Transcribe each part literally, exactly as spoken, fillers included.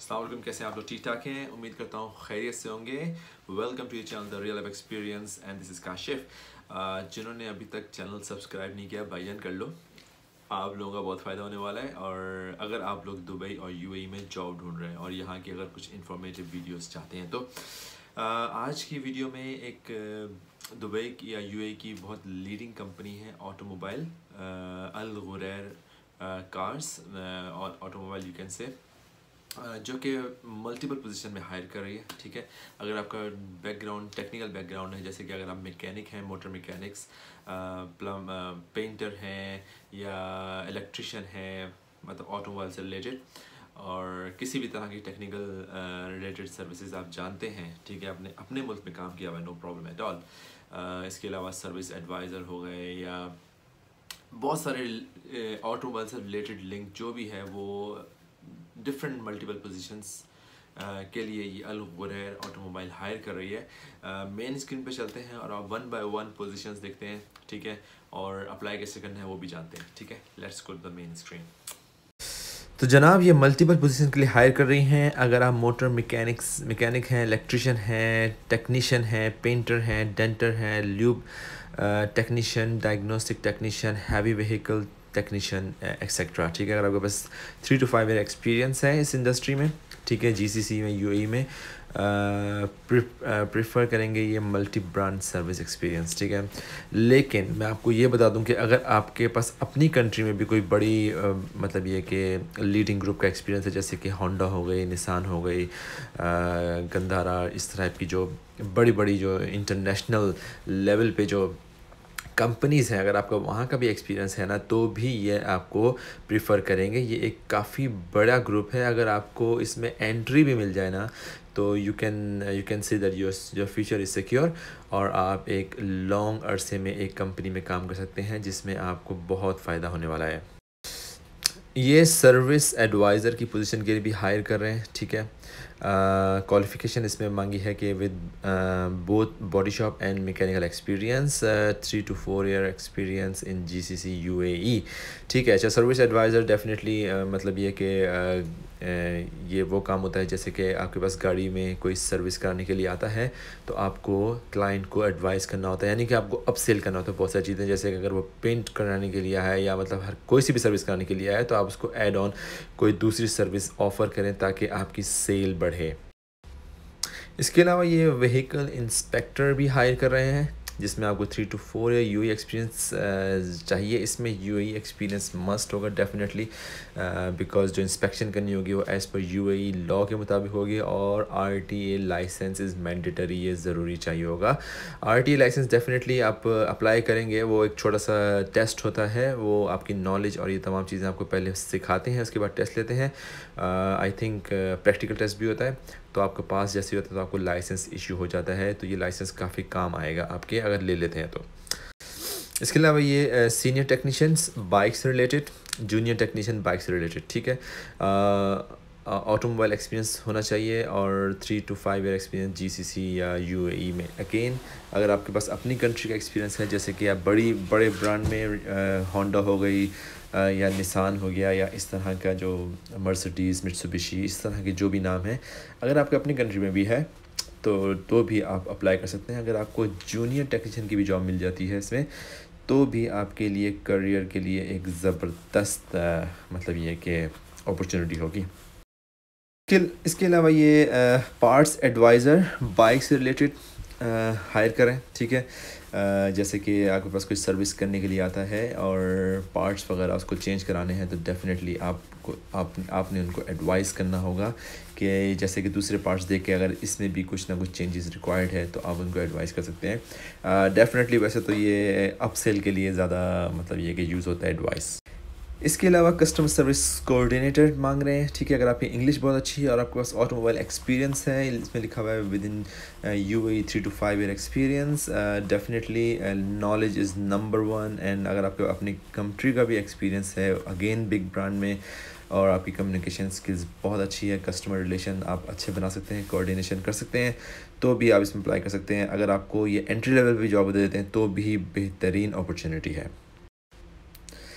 अस्सलाम वालेकुम, कैसे हैं आप लोग? ठीक ठाक हैं, उम्मीद करता हूँ खैरियत से होंगे। Welcome to your channel the real life experience and this is Kashif. जिन्होंने अभी तक चैनल सब्सक्राइब नहीं किया, भाईजान कर लो, आप लोगों का बहुत फ़ायदा होने वाला है। और अगर आप लोग दुबई और यूएई में जॉब ढूंढ रहे हैं और यहाँ की अगर कुछ इन्फॉर्मेटिव वीडियोस चाहते हैं तो आ, आज की वीडियो में एक दुबई की या यूएई की बहुत लीडिंग कंपनी है ऑटोमोबाइल, अल गुरैर कार्स और ऑटोमोबाइल यू कैन से, जो कि मल्टीपल पोजीशन में हायर कर रही है। ठीक है, अगर आपका बैकग्राउंड टेक्निकल बैकग्राउंड है, जैसे कि अगर आप मैकेनिक हैं, मोटर मैकेनिक्स, प्लम पेंटर हैं या इलेक्ट्रिशियन हैं, मतलब ऑटोमोबाइल से रिलेटेड, और किसी भी तरह की टेक्निकल रिलेटेड सर्विसेज आप जानते हैं, ठीक है, अपने अपने मुल्क में काम किया हुआ है, नो प्रॉब्लम एट ऑल। इसके अलावा सर्विस एडवाइज़र हो गए या बहुत सारे ऑटोमोबाइल से रिलेटेड लिंक जो भी है वो डिफरेंट मल्टीपल पोजीशंस के लिए ये अल गुरैर ऑटोमोबाइल हायर कर रही है। मेन स्क्रीन पे चलते हैं और आप वन बाय वन पोजीशंस देखते हैं, ठीक है, और अप्लाई कैसे करना है वो भी जानते हैं। ठीक है, let's go to the main screen. तो जनाब, ये मल्टीपल पोजीशन के लिए हायर कर रही हैं। अगर आप मोटर मैकेनिक्स मैकेनिक हैं, इलेक्ट्रिशियन हैं, टेक्नीशियन हैं, पेंटर हैं, डेंटर हैं, lube technician, diagnostic technician, heavy vehicle technician etcetera. ठीक है, अगर आपके पास three two five year experience है इस इंडस्ट्री में, ठीक है, जीसीसी में, यूएई में, प्रेफर करेंगे ये मल्टी ब्रांड सर्विस एक्सपीरियंस। ठीक है, लेकिन मैं आपको ये बता दूं कि अगर आपके पास अपनी कंट्री में भी कोई बड़ी आ, मतलब ये कि लीडिंग ग्रुप का एक्सपीरियंस है, जैसे कि होंडा हो गई, निसान हो गई, गंधारा, इस तरह की जो बड़ी बड़ी जो इंटरनेशनल लेवल पे जो कंपनीज़ हैं, अगर आपका वहाँ का भी एक्सपीरियंस है ना, तो भी ये आपको प्रिफ़र करेंगे। ये एक काफ़ी बड़ा ग्रुप है। अगर आपको इसमें एंट्री भी मिल जाए ना, तो you can you can see that your your future is secure, और आप एक लॉन्ग अरसे में एक कंपनी में काम कर सकते हैं जिसमें आपको बहुत फ़ायदा होने वाला है। ये सर्विस एडवाइज़र की पोजीशन के लिए भी हायर कर रहे हैं। ठीक है, क्वालिफ़िकेशन uh, इसमें मांगी है कि with both body shop and mechanical experience, three two four year experience in GCC UAE. ठीक है, अच्छा, सर्विस एडवाइज़र डेफिनेटली मतलब ये कि uh, uh, ये वो काम होता है जैसे कि आपके पास गाड़ी में कोई सर्विस कराने के लिए आता है तो आपको क्लाइंट को एडवाइस करना होता है, यानी कि आपको अपसेल करना होता है बहुत सारी चीज़ें। जैसे कि अगर वो पेंट कराने के लिए है या मतलब हर कोई सी भी सर्विस कराने के लिए आया है तो आप उसको ऐड ऑन कोई दूसरी सर्विस ऑफ़र करें ताकि आपकी सेल बढ़े। इसके अलावा ये व्हीकल इंस्पेक्टर भी हायर कर रहे हैं जिसमें आपको three two four year UAE experience चाहिए। इसमें यूएई एक्सपीरियंस मस्ट होगा डेफिनेटली, बिकॉज जो इंस्पेक्शन करनी होगी वो एज़ पर यूएई लॉ के मुताबिक होगी, और आरटीए लाइसेंस इज़ मैंडेटरी, ये ज़रूरी चाहिए होगा। आरटीए लाइसेंस डेफिनेटली आप अप्लाई करेंगे, वो एक छोटा सा टेस्ट होता है, वो आपकी नॉलेज और ये तमाम चीज़ें आपको पहले सिखाते हैं, उसके बाद टेस्ट लेते हैं। आई थिंक प्रैक्टिकल टेस्ट भी होता है, तो आपके पास जैसे होता है तो आपको लाइसेंस इशू हो जाता है। तो ये लाइसेंस काफ़ी काम आएगा आपके अगर ले लेते हैं तो। इसके अलावा ये सीनियर टेक्नीशियंस बाइक से रिलेटेड, जूनियर टेक्नीशियन बाइक से रिलेटेड, ठीक है, ऑटोमोबाइल एक्सपीरियंस होना चाहिए और three two five year experience GCC या यूएई में। अगेन, अगर आपके पास अपनी कंट्री का एक्सपीरियंस है, जैसे कि आप बड़ी बड़े ब्रांड में होंडा हो गई या निसान हो गया या इस तरह का जो मर्सिडीज़, मित्सुबिशी, इस तरह के जो भी नाम है, अगर आपके अपनी कंट्री में भी है तो तो भी आप अप्लाई कर सकते हैं। अगर आपको जूनियर टेक्नीशियन की भी जॉब मिल जाती है इसमें, तो भी आपके लिए करियर के लिए एक ज़बरदस्त मतलब ये कि अपॉर्चुनिटी होगी। इसके अलावा ये पार्ट्स एडवाइज़र बाइक से रिलेटेड हायर करें। ठीक है, Uh, जैसे कि आपके पास कोई सर्विस करने के लिए आता है और पार्ट्स वगैरह उसको चेंज कराने हैं, तो डेफिनेटली आपको आप आपने उनको एडवाइस करना होगा कि जैसे कि दूसरे पार्ट्स देख के अगर इसमें भी कुछ ना कुछ चेंजेस रिक्वायर्ड है तो आप उनको एडवाइस कर सकते हैं। डेफिनेटली uh, वैसे तो ये अपसेल के लिए ज़्यादा मतलब ये कि यूज़ होता है एडवाइस। इसके अलावा कस्टमर सर्विस कोऑर्डिनेटर मांग रहे हैं। ठीक है, अगर आपकी इंग्लिश बहुत अच्छी है और आपके पास ऑटोमोबाइल एक्सपीरियंस है, इसमें लिखा हुआ है with in UAE three two five year experience, definitely knowledge is number one. And अगर आपके अपनी कंट्री का भी एक्सपीरियंस है, अगेन बिग ब्रांड में, और आपकी कम्युनिकेशन स्किल्स बहुत अच्छी है, कस्टमर रिलेशन आप अच्छे बना सकते हैं, कोऑर्डिनेशन कर सकते हैं, तो भी आप इसमें अप्लाई कर सकते हैं। अगर आपको ये एंट्री लेवल भी जॉब दे देते हैं तो भी बेहतरीन अपॉर्चुनिटी है।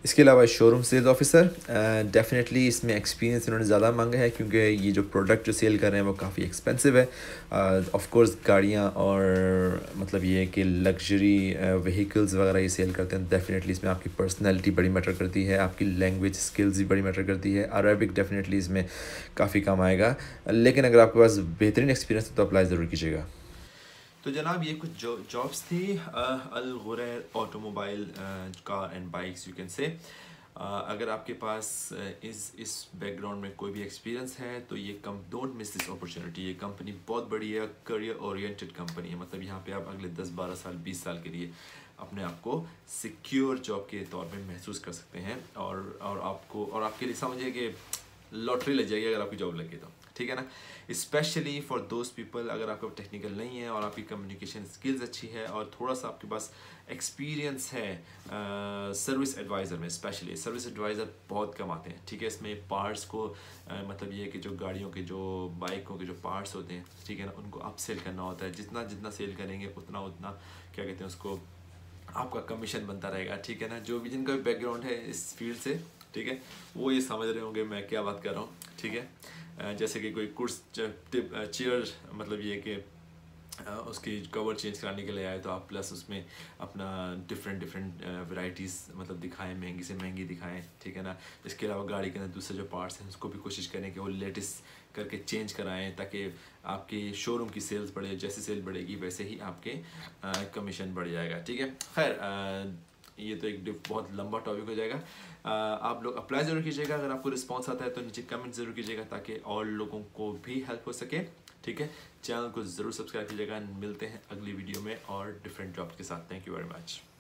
इसके अलावा शोरूम सेल्स ऑफिसर, डेफिनेटली इसमें एक्सपीरियंस इन्होंने ज़्यादा मांगा है क्योंकि ये जो प्रोडक्ट जो सेल कर रहे हैं वो काफ़ी एक्सपेंसिव है। ऑफ कोर्स गाड़ियाँ और मतलब ये है कि लग्जरी व्हीकल्स वगैरह ये सेल करते हैं। डेफिनेटली इसमें आपकी पर्सनैलिटी बड़ी मैटर करती है, आपकी लैंग्वेज स्किल्स भी बड़ी मैटर करती है। अरबिक डेफिनेटली इसमें काफ़ी काम आएगा, लेकिन अगर आपके पास बेहतरीन एक्सपीरियंस है तो अप्लाई ज़रूर कीजिएगा। तो जनाब ये कुछ जो जॉब्स थी Al Ghurair automobile car and bikes you can say. अगर आपके पास इस इस बैकग्राउंड में कोई भी एक्सपीरियंस है तो ये come don't miss this opportunity. ये कंपनी बहुत बड़ी है, करियर ओरिएंटेड कंपनी है। मतलब यहाँ पे आप अगले दस बारह साल बीस साल के लिए अपने आप को सिक्योर जॉब के तौर पे महसूस कर सकते हैं। और और आपको और आपके लिए समझिए कि लॉटरी लग जाएगी अगर आपकी जॉब लगे तो, ठीक है ना। स्पेशली फॉर दोज पीपल, अगर आपका टेक्निकल नहीं है और आपकी कम्युनिकेशन स्किल्स अच्छी है और थोड़ा सा आपके पास एक्सपीरियंस है सर्विस एडवाइज़र में। स्पेशली सर्विस एडवाइज़र बहुत कम आते हैं, ठीक है। इसमें पार्ट्स को uh, मतलब ये है कि जो गाड़ियों के जो बाइकों के जो पार्ट्स होते हैं, ठीक है ना, उनको अप सेल करना होता है। जितना जितना सेल करेंगे उतना उतना क्या कहते हैं उसको, आपका कमीशन बनता रहेगा, ठीक है ना। जो भी जिनका भी बैकग्राउंड है इस फील्ड से, ठीक है, वो ये समझ रहे होंगे मैं क्या बात कर रहा हूँ, ठीक है। जैसे कि कोई कुर्स चेयर मतलब ये कि उसकी कवर चेंज कराने के लिए आए तो आप प्लस उसमें अपना डिफरेंट डिफरेंट वैरायटीज़ मतलब दिखाएं, महंगी से महंगी दिखाएं, ठीक है ना। इसके अलावा गाड़ी के अंदर दूसरे जो पार्ट्स हैं उसको भी कोशिश करें कि वो लेटेस्ट करके चेंज कराएं ताकि आपके शोरूम की सेल्स बढ़े। जैसे सेल बढ़ेगी वैसे ही आपके कमीशन बढ़ जाएगा, ठीक है। खैर ये तो एक बहुत लंबा टॉपिक हो जाएगा। आ, आप लोग अप्लाई ज़रूर कीजिएगा। अगर आपको रिस्पांस आता है तो नीचे कमेंट ज़रूर कीजिएगा ताकि और लोगों को भी हेल्प हो सके, ठीक है। चैनल को ज़रूर सब्सक्राइब कीजिएगा। मिलते हैं अगली वीडियो में और डिफरेंट जॉब्स के साथ। Thank you very much.